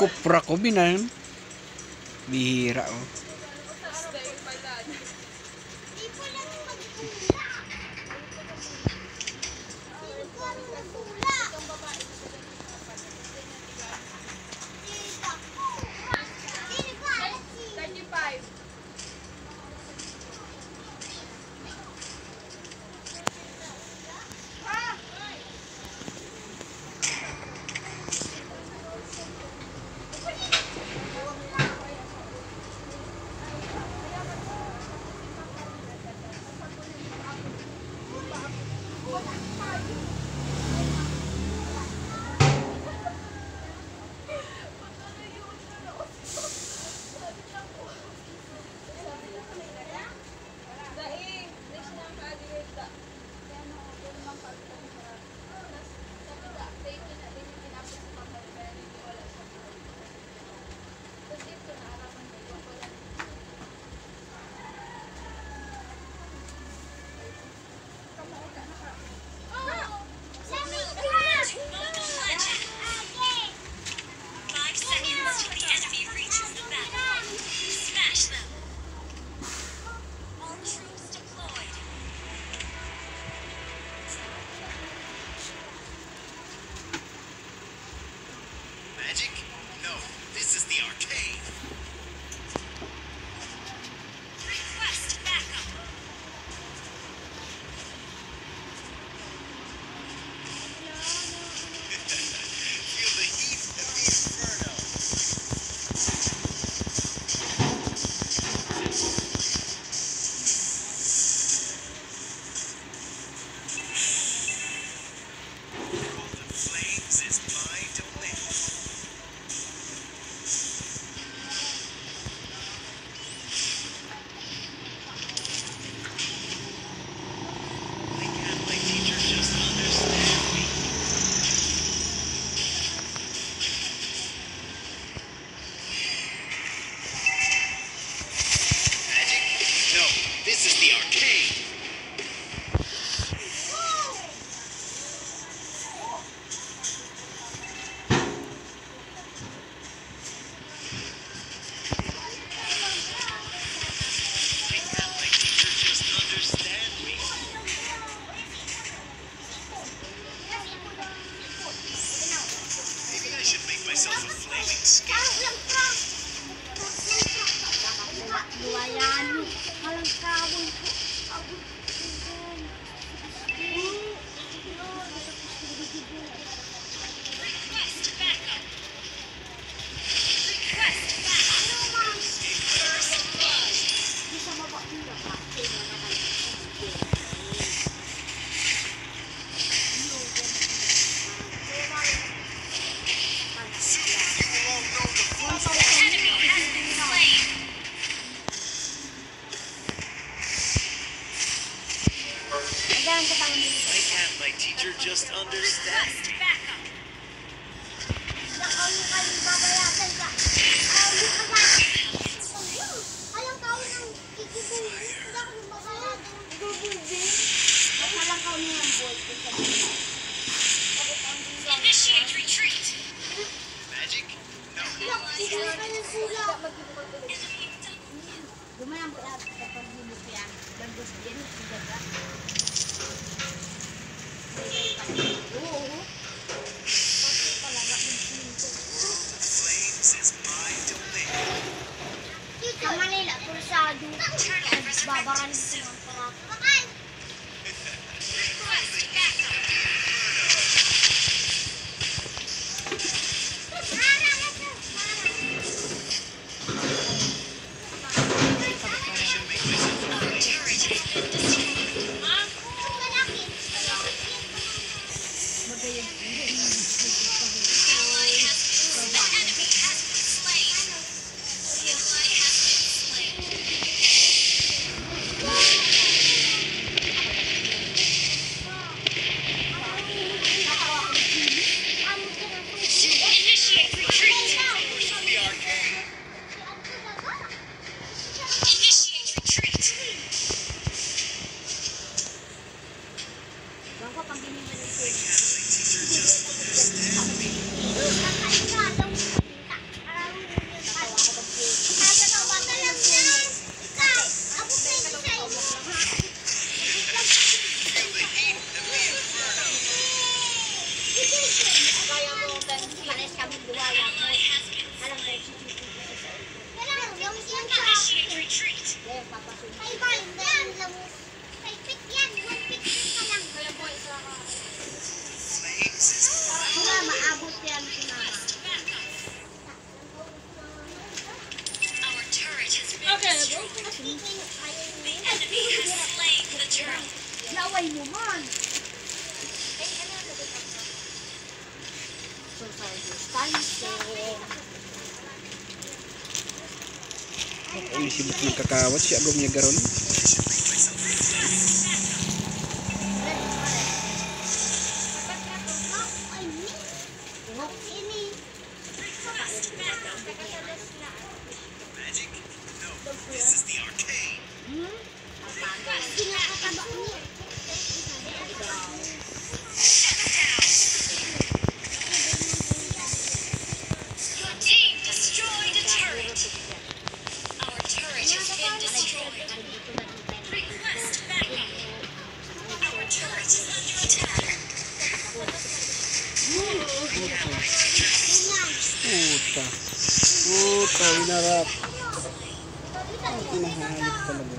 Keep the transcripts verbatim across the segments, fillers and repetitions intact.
Kupra ko binan. Bihira oh. Magic? No, this is the arcade. Request backup. Feel the heat of the inferno. World of Flames is my domain. This is the arcade. I can't my teacher just understand me. Maybe I should make myself a flaming skate. Request backup. Request backup. First blood. Soon you will all know the full force. Enemy has been slain. Why can't my teacher just understand me? Initiate retreat. Magic? No. Flames is my domain. Request backup. I should make myself a flaming skate. enemy has slain the turtle. Laway mo man. Social distancing. Ini sibuk nagkakawat siya agom niya garon. Puta. Puta, inarap. Ay, kinahanap talaga.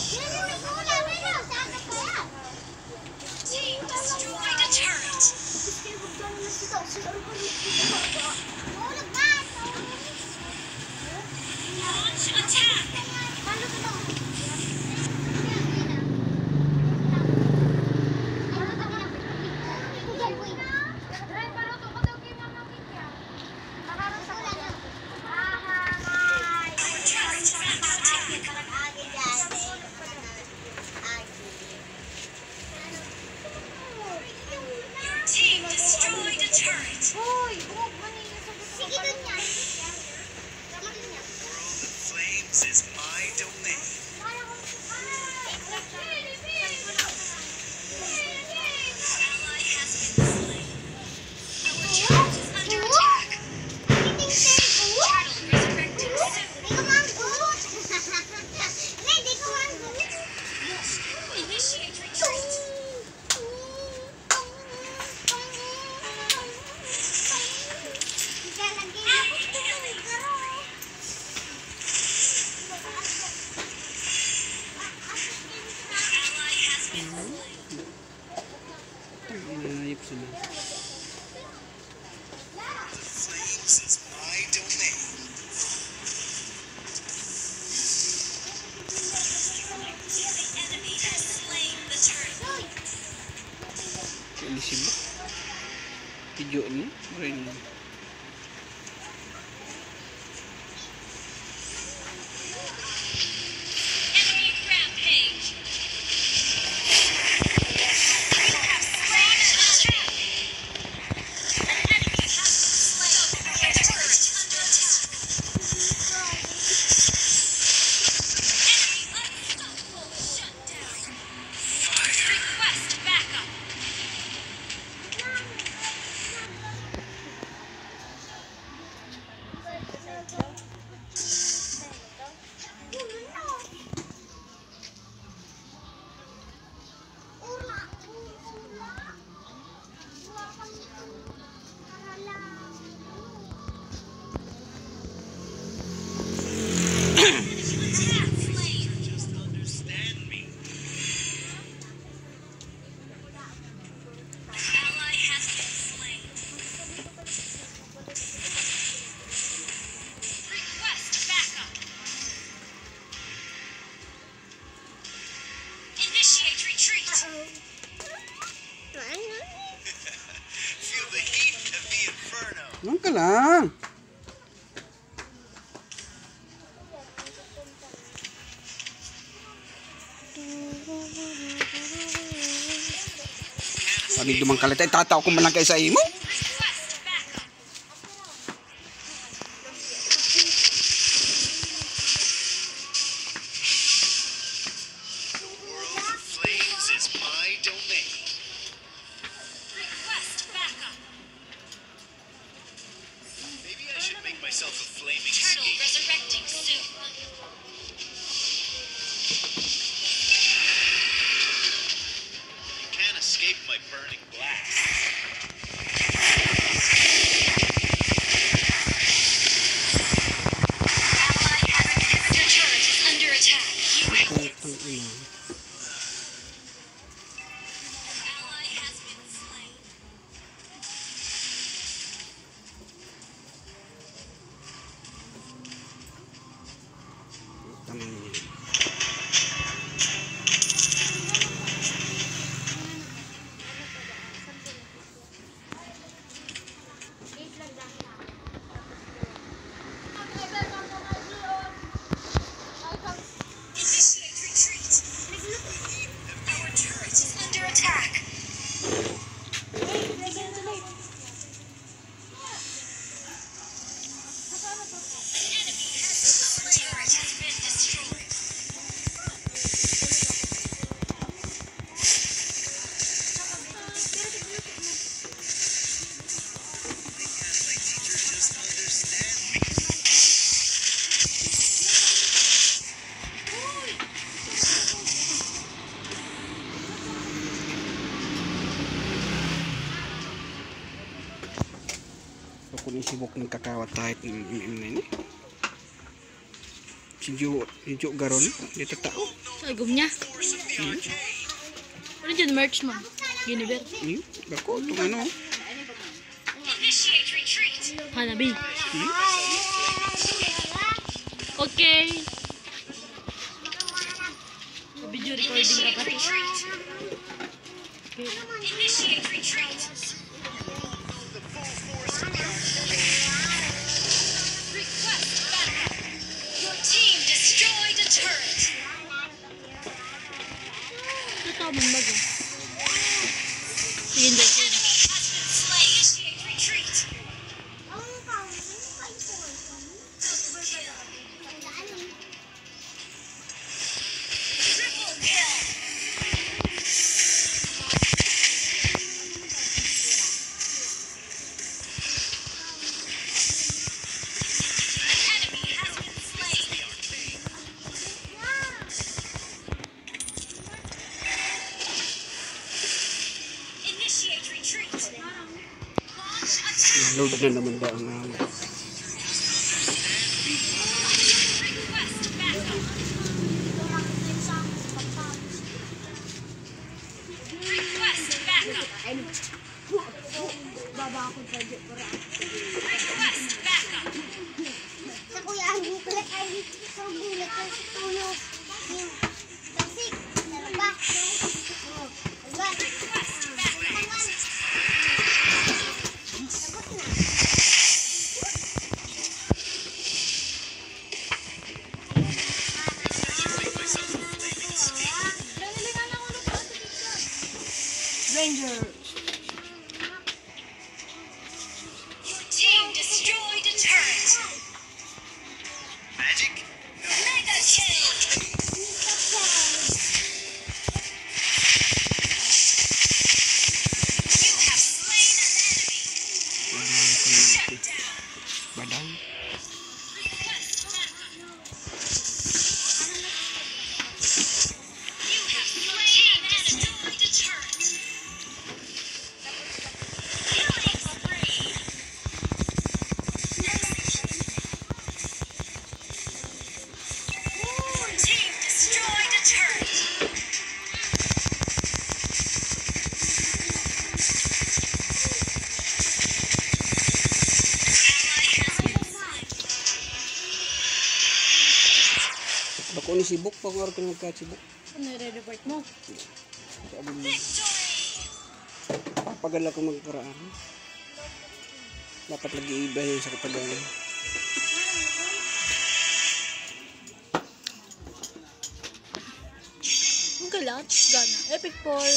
Flames is my domain. Ally has been slain. Our turret is under attack. Turtle resurrecting soon. Initiate retreat. Inayip sila. The flames is my domain. The enemy has slain the turtle. Ini sibuk. Hijau ni, marin. Enemy rampage. You have slain the turtle. An enemy has been slain. Our turret is under attack. Enemy unstoppable. Shut down. Request backup. Attack flame. Just understand me. Ally has been slain. Request backup. Initiate retreat. Feel the heat of the inferno. Lang ka lang. Sabi dumang kalit ay tataw ko man lang kayo sa imo. Request backup. The world of flames is my domain. Request backup. Maybe I should make myself a flaming Turtle snake. resurrecting soon. You can't escape my burning blast. subok ng kakawat kahit mm ini. Sinjo, sinjo garon dito tao. Agum niya. Ano dyan merch mo? Giniber. Hmm, bako tong ano. Initiate retreat. Hanabi. Hmm? Okay. Video recording ka Initiate pa. retreat. Okay. Initiate retreat. Request backup. Your team destroyed a turret. Ito tama bago. Sige, hindi. Enemy has been slain. Initiate retreat. Triple kill. An enemy has been slain. Initiate retreat. Launch attack. Load na naman ba ang uh, Request backup. Request backup. Request backup. Sa kuya, ang bukulat ay sa bukulat ay sa tulog. Yung tasik, naraba. Oh, diba? Request backup. Tapos na. Ranger. Your team destroyed a turret. Magic? Mega kill. You have slain an enemy. Shut down. badang. Request backup. You have slain an enemy. Destroyed a turret. Killing spree. Your team destroyed a turret. Ally has been slain. Bako ni sibuk pa ko ka nagkasibuk. Ano i-report mo? Sabi mo, Victory. pagala ko magkaraan. Dapat lagi iba yun sa kapagalan. Ang galat. Gana. Epic Paul.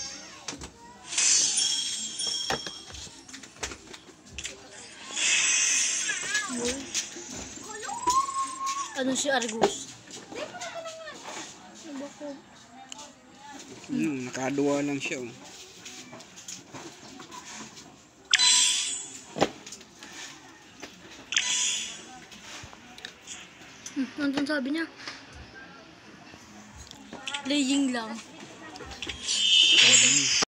Ano si Argus? Ano ba ko? Hmm, nakaduwa lang siya. Oh. Hmm, ano sabi niya? Playing lang.